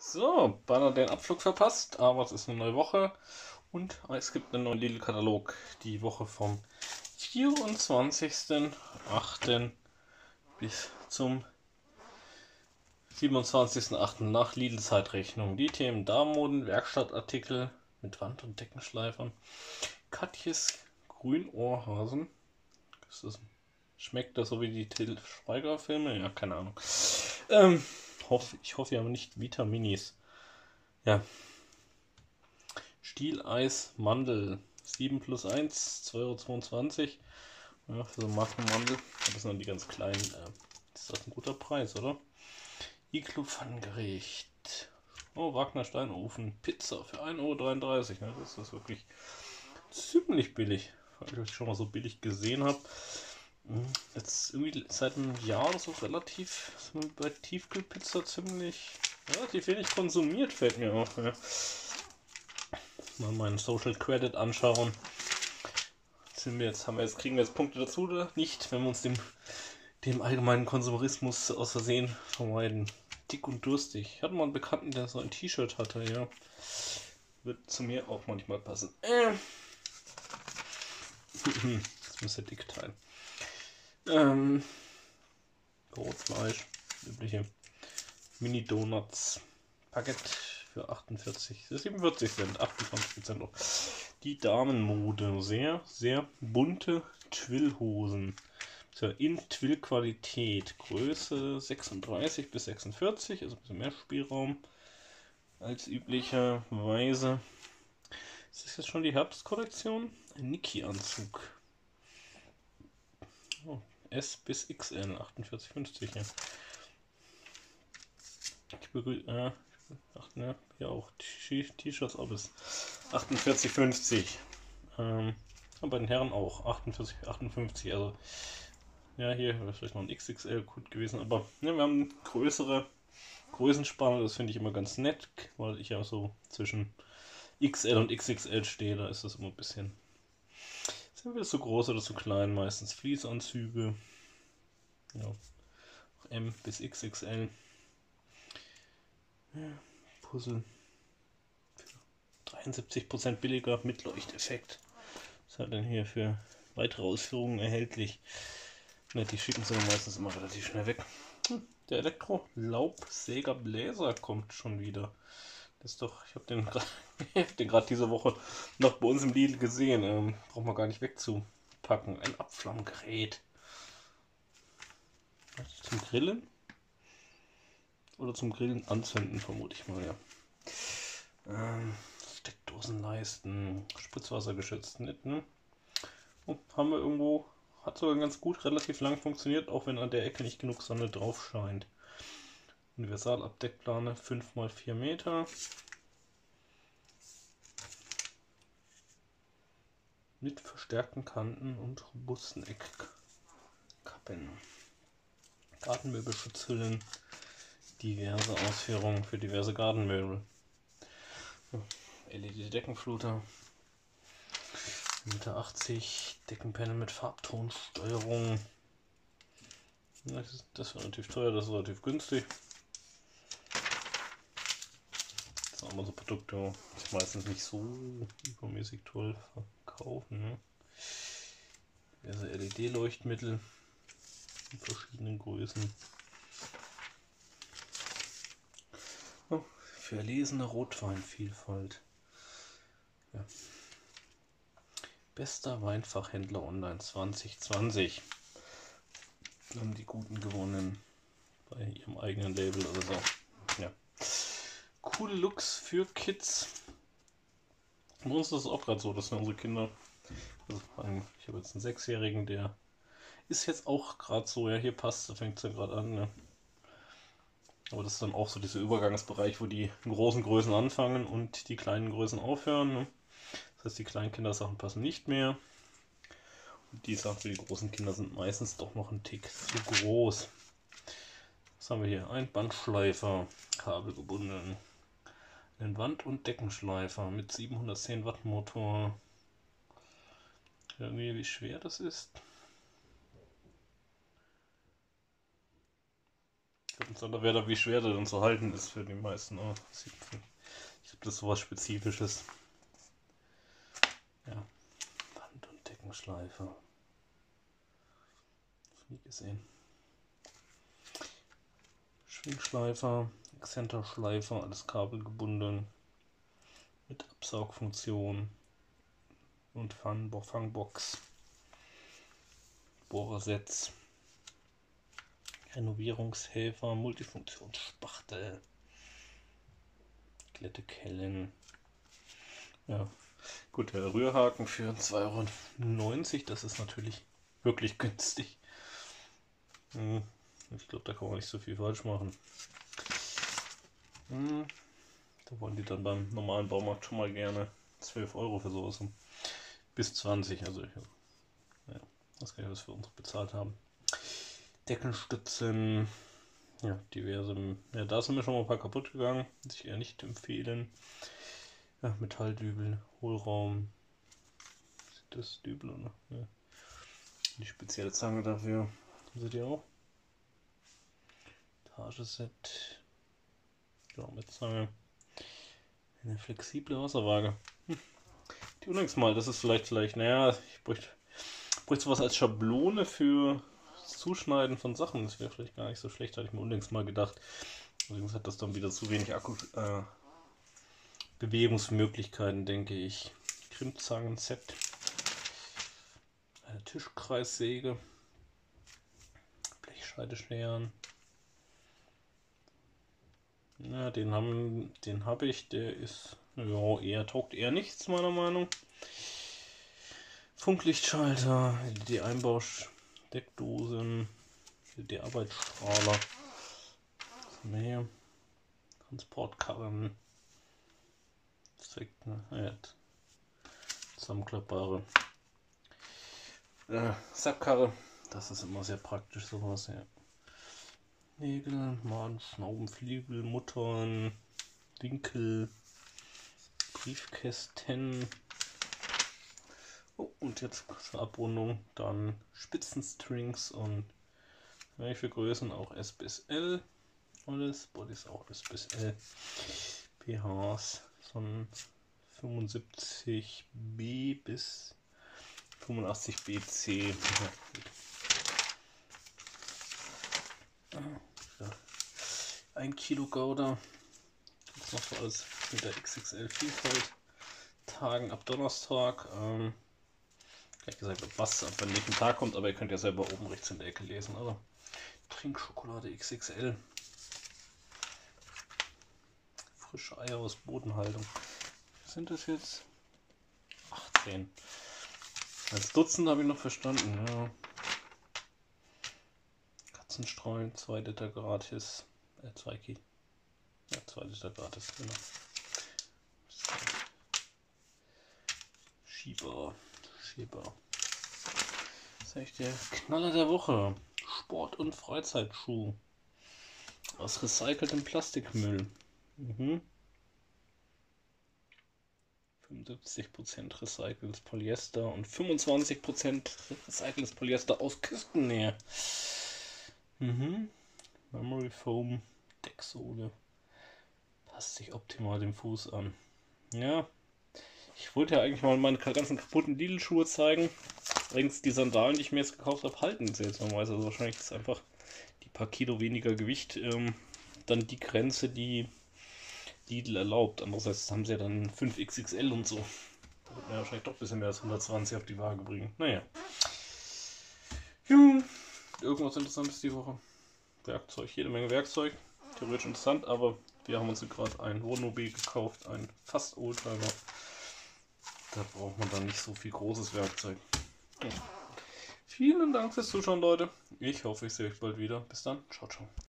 So, beinahe den Abflug verpasst, aber es ist eine neue Woche und es gibt einen neuen Lidl-Katalog. Die Woche vom 24.08. bis zum 27.08. nach Lidl-Zeitrechnung. Die Themen Damenmoden, Werkstattartikel mit Wand- und Deckenschleifern, Katjes Grünohrhasen. Schmeckt das so wie die Til Schweiger-Filme? Ja, keine Ahnung. Ich hoffe, wir haben nicht Vitaminis. Ja, Stieleis Mandel 7 plus 1, 2,22 €. Ja, für so Markenmandel. Das sind dann die ganz kleinen. Ist das ein guter Preis, oder? Iglu Pfannengericht. Oh, Wagner Steinofen. Pizza für 1,33 €. Ne? Das ist wirklich ziemlich billig. Weil ich schon mal so billig gesehen habe. Jetzt irgendwie seit einem Jahr so relativ bei Tiefkühlpizza relativ wenig konsumiert, fällt mir auf. Ja. Mal meinen Social Credit anschauen. Kriegen wir jetzt Punkte dazu oder nicht, wenn wir uns dem allgemeinen Konsumerismus aus Versehen vermeiden. Dick und durstig. Ich hatte mal einen Bekannten, der so ein T-Shirt hatte, ja. Wird zu mir auch manchmal passen. Das müsste dick teilen. Brotfleisch, übliche Mini-Donuts. Paket für 47 Cent, 28% auf. Die Damenmode, sehr, sehr bunte Twillhosen. In Twill-Qualität, Größe 36 bis 46, also ein bisschen mehr Spielraum als üblicherweise. Ist das jetzt schon die Herbstkollektion? Ein Niki-Anzug. Oh, S bis XL, 48,50. Ja. Ich begrüße. Hier auch T-Shirts ab bis 48,50. Bei den Herren auch 48, 58. Also, ja, hier wäre vielleicht noch ein XXL gut gewesen. Aber ja, wir haben größere Größenspanne. Das finde ich immer ganz nett, weil ich ja so zwischen XL und XXL stehe. Da ist das immer ein bisschen. Sind wir zu groß oder zu klein? Meistens Fließanzüge. Ja, M bis XXL. Ja, Puzzle. 73% billiger mit Leuchteffekt. Was hat denn hier für weitere Ausführungen erhältlich? Ne, die schicken sie meistens immer relativ schnell weg. Der Elektro-Laubsäger-Bläser kommt schon wieder. Das ist doch, ich habe den gerade diese Woche noch bei uns im Lidl gesehen. Braucht man gar nicht wegzupacken. Ein Abflammgerät. Zum Grillen? Oder zum Grillen anzünden, vermute ich mal, ja. Steckdosenleisten, Spritzwasser geschützt, nicht, ne? Und haben wir irgendwo, hat sogar ganz gut, relativ lang funktioniert, auch wenn an der Ecke nicht genug Sonne drauf scheint. Universalabdeckplane 5 x 4 Meter. Mit verstärkten Kanten und robusten Eckkappen. Gartenmöbelschutzhüllen, diverse Ausführungen für diverse Gartenmöbel. LED-Deckenfluter, 1,80 m, Deckenpanel mit Farbtonsteuerung. Das ist relativ teuer, das ist relativ günstig. Das sind auch mal so Produkte, die sich meistens nicht so übermäßig toll verkaufen. Ne? Diverse LED-Leuchtmittel in verschiedenen Größen. Oh, für erlesene Rotweinvielfalt. Ja. Bester Weinfachhändler online 2020. Haben die Guten gewonnen bei ihrem eigenen Label oder so. Ja. Coole Looks für Kids. Bei uns ist es auch gerade so, dass wir unsere Kinder, also ich habe jetzt einen 6-Jährigen, der ist jetzt auch gerade so, ja, hier passt, da fängt es ja gerade an. Ne? Aber das ist dann auch so dieser Übergangsbereich, wo die großen Größen anfangen und die kleinen Größen aufhören. Ne? Das heißt, die kleinen Kindersachen passen nicht mehr. Und die Sachen für die großen Kinder sind meistens doch noch ein Tick zu groß. Was haben wir hier? Ein Bandschleifer, kabelgebunden. Einen Wand- und Deckenschleifer mit 710 Watt Motor. Irgendwie, wie schwer das ist. Insbesondere wer da wie schwer der dann zu halten ist für die meisten. Oh, ich glaube, das ist sowas Spezifisches. Ja, Wand- und Deckenschleifer. Nie gesehen. Schwingschleifer, Exzenterschleifer, alles kabelgebunden mit Absaugfunktion und Fangbox, Bohrersatz, Renovierungshelfer, Multifunktionsspachtel, Glättekellen. Ja, gut, der Rührhaken für 2,90 €, das ist natürlich wirklich günstig. Ich glaube, da kann man nicht so viel falsch machen. Da wollen die dann beim normalen Baumarkt schon mal gerne 12 € für sowas haben. Bis 20, also ich weiß gar nicht, was wir uns bezahlt haben. Deckenstützen, ja, diverse. Ja, da sind mir schon mal ein paar kaputt gegangen. Würde ich eher nicht empfehlen. Ja, Metalldübel, Hohlraum. Das Dübel, oder? Ja. Die spezielle Zange dafür. Seht ihr auch? Montageset. Ja, mit Zange. Eine flexible Wasserwaage. Die unlängst mal, das ist vielleicht, naja, ich bräuchte sowas als Schablone für das Zuschneiden von Sachen. Das wäre vielleicht gar nicht so schlecht, hatte ich mir unlängst mal gedacht. Allerdings hat das dann wieder zu wenig Bewegungsmöglichkeiten, denke ich. Crimpzangen-Set. Eine Tischkreissäge. Blechscheidescheren. Ja, den habe ich, der ist, ja, taugt eher nichts, meiner Meinung. Funklichtschalter, LED-Einbausteckdosen, LED-Arbeitsstrahler, was haben wir hier? Transportkarren, zusammenklappbare Sackkarre, das ist immer sehr praktisch, sowas, ja. Nägel, Maden, Schnauben, Flügel, Muttern, Winkel, Briefkästen. Oh, und jetzt zur Abrundung dann Spitzenstrings und welche Größen auch S bis L. Alles, Bodies auch S bis L. PHs von 75B bis 85BC. Ja. 1 Kilo Gouda. Das noch so alles mit der XXL Vielfalt. Tagen ab Donnerstag. Gleich gesagt, was ab welchem Tag kommt, aber ihr könnt ja selber oben rechts in der Ecke lesen. Also Trinkschokolade XXL. Frische Eier aus Bodenhaltung. Sind das jetzt 18? Als Dutzend habe ich noch verstanden, ja. Katzenstreu, 2 Liter gratis. 2 Kilo. Ja, 2 Liter gratis, genau. Schieber. Das ist echt der Knaller der Woche. Sport- und Freizeitschuh. Aus recyceltem Plastikmüll. 75% recyceltes Polyester und 25% recyceltes Polyester aus Küstennähe. Memory Foam Decksohle. Passt sich optimal dem Fuß an. Ja, ich wollte ja eigentlich mal meine ganzen kaputten Lidl-Schuhe zeigen. Allerdings die Sandalen, die ich mir jetzt gekauft habe, halten seltsamerweise. Also wahrscheinlich ist einfach die paar Kilo weniger Gewicht dann die Grenze, die Lidl erlaubt. Andererseits haben sie ja dann 5XXL und so. Da wird man ja wahrscheinlich doch ein bisschen mehr als 120 auf die Waage bringen. Naja. Irgendwas Interessantes die Woche. Werkzeug, jede Menge Werkzeug. Theoretisch interessant, aber wir haben uns gerade ein Wohnmobil gekauft, ein fast Oldtimer. Da braucht man dann nicht so viel großes Werkzeug. Ja. Vielen Dank fürs Zuschauen, Leute. Ich hoffe, ich sehe euch bald wieder. Bis dann. Ciao, ciao.